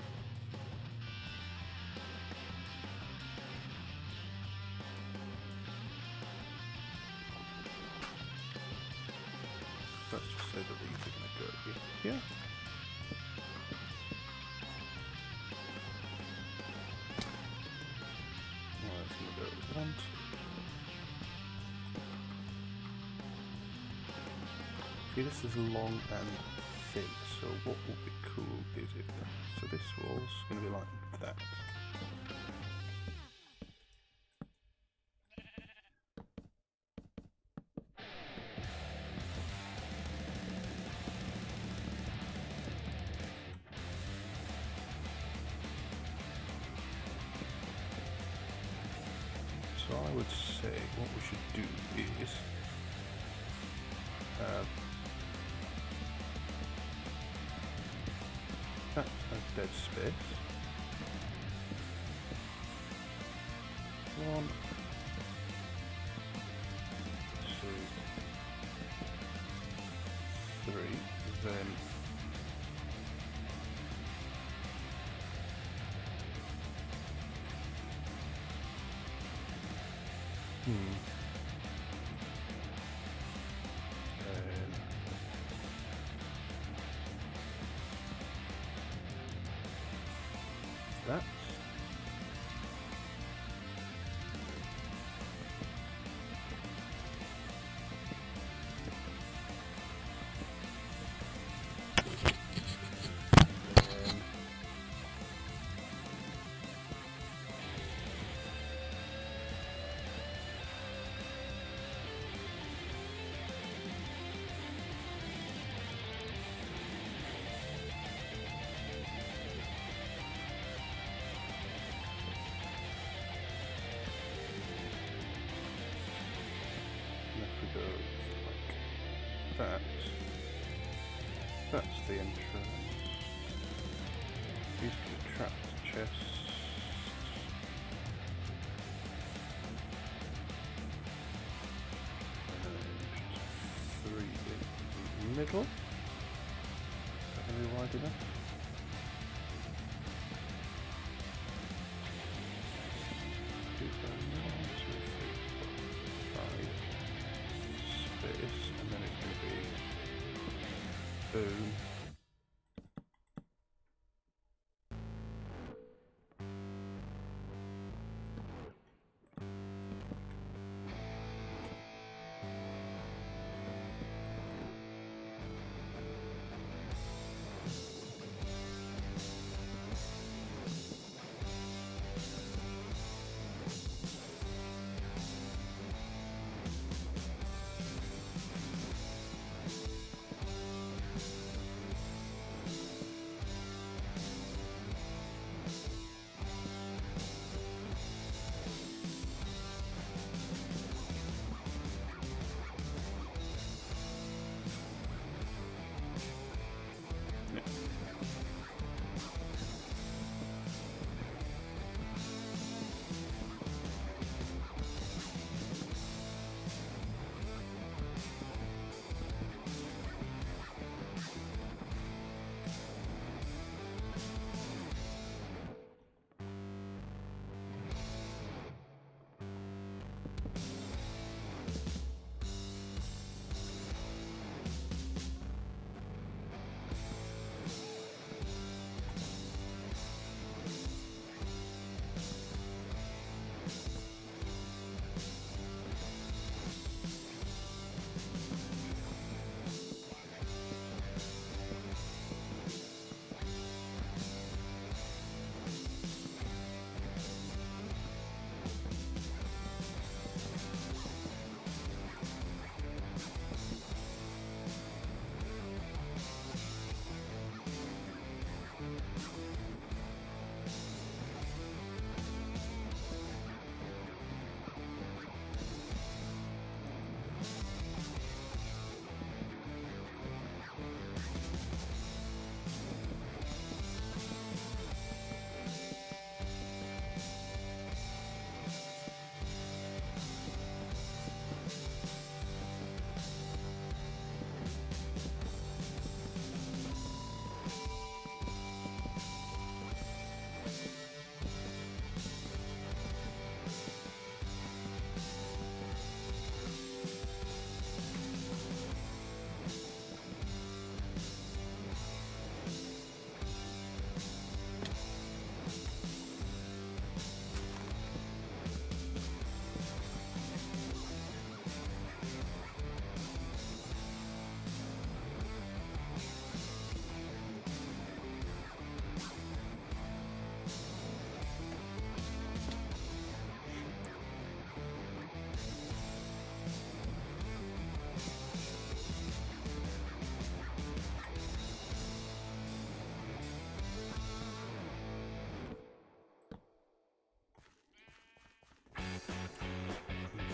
Let's just say that these are going to go here. Well, that's going to go with 1, 2. See, this is long and thin, so what would be cool is if so this wall's going to be like that. So I would say what we should do is that's a dead space. 1, 2, 3, then that. That's the entrance. These can be trapped chests. And 3 in the middle. Is that going to be wide enough? Space, and then it's going to be boom.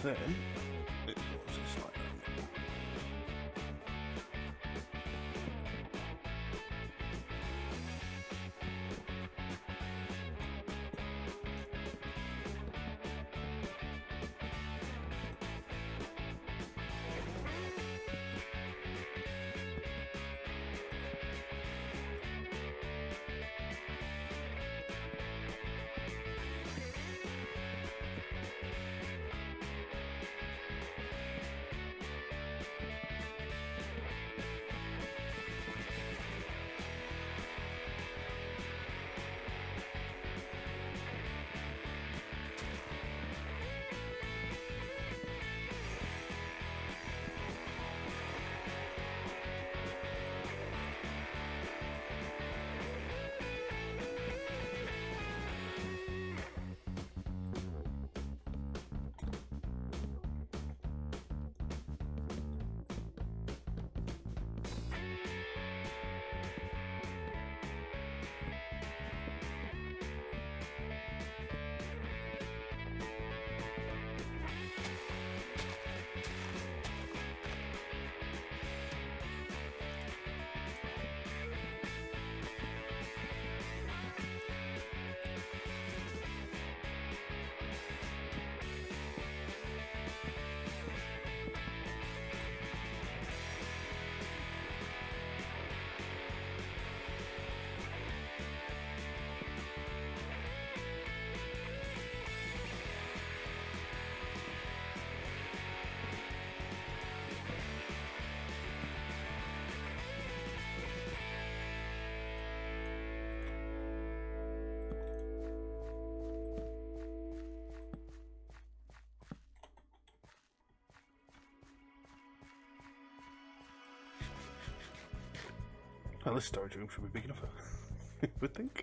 then it was just like that. Well, this storage room should be big enough, I would think.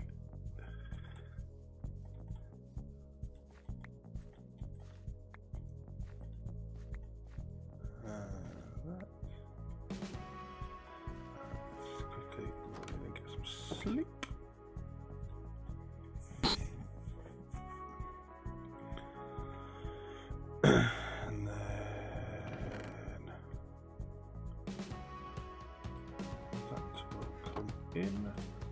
That. Let's quickly get some sleep. And then that will come in.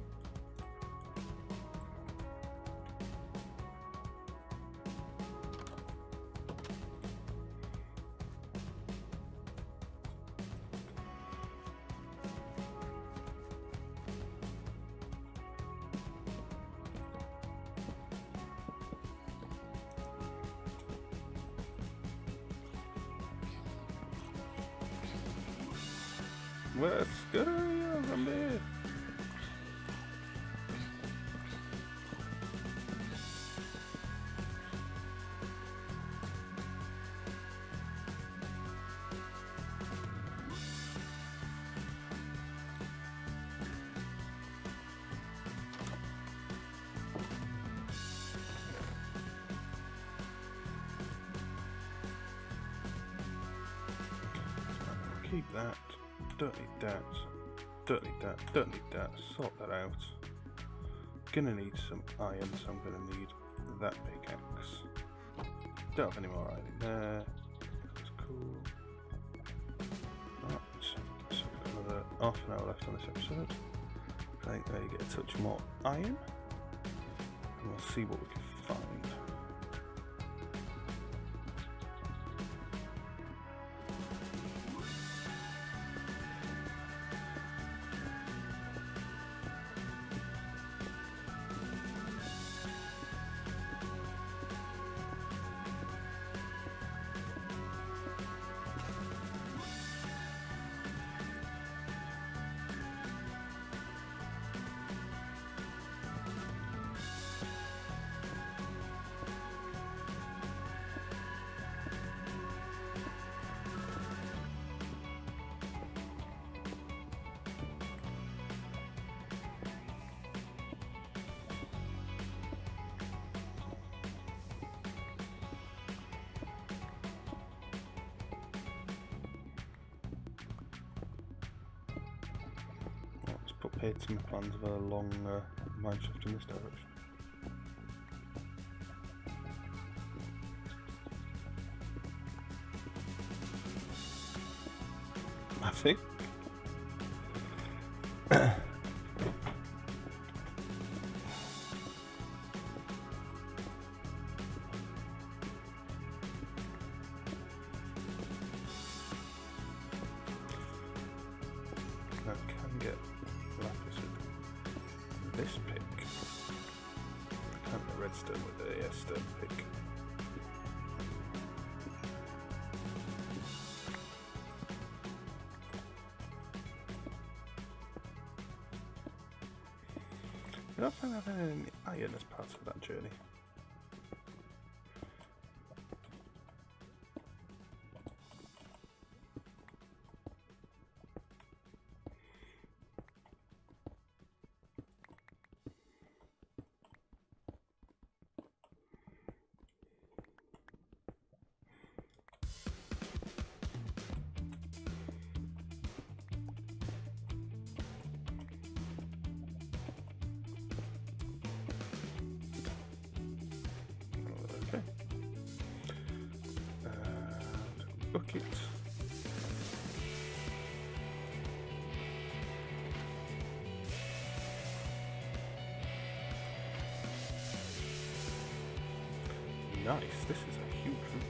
Let's go from there. Keep that. Don't need that. Don't need that. Don't need that. Sort that out. Gonna need some iron, so I'm gonna need that pickaxe. Don't have any more iron in there. That's cool. Right. So we've got another half an hour left on this episode. I think I get a touch more iron. And we'll see what we can find. Paid some plans of a long mine shaft in this direction. think. This pick. I can't get redstone with the stone pick. I don't find I've had any iron as part of that journey. Bucket. Nice, this is a huge room.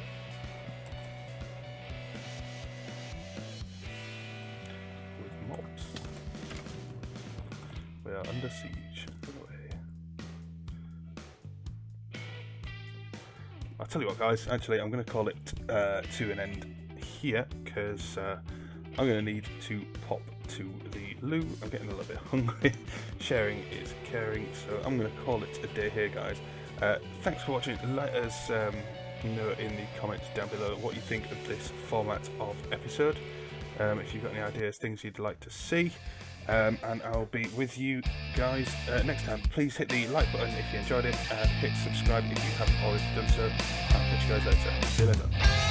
With mobs. We are under siege. Run away. I'll tell you what, guys, actually I'm going to call it to an end here, because I'm going to need to pop to the loo. I'm getting a little bit hungry. Sharing is caring, so I'm going to call it a day here, guys. Thanks for watching. Let us know in the comments down below what you think of this format of episode. If you've got any ideas, things you'd like to see. And I'll be with you guys next time. Please hit the like button if you enjoyed it. Hit subscribe if you haven't already done so. I'll catch you guys later. See you later.